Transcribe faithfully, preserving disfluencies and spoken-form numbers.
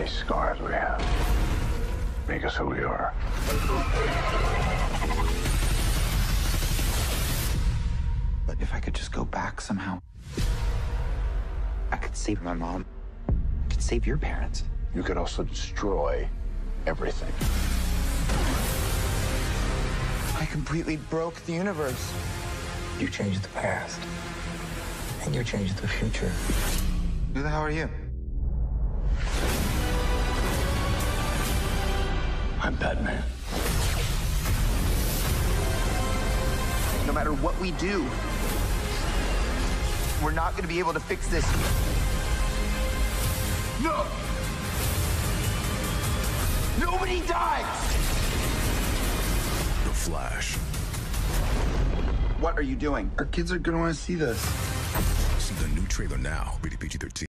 These scars we have make us who we are. But if I could just go back somehow, I could save my mom. I could save your parents. You could also destroy everything. I completely broke the universe. You changed the past, and you changed the future. Who the hell are you? I'm Batman. No matter what we do, we're not going to be able to fix this. No! Nobody dies! The Flash. What are you doing? Our kids are going to want to see this. See the new trailer now. Rated P G thirteen.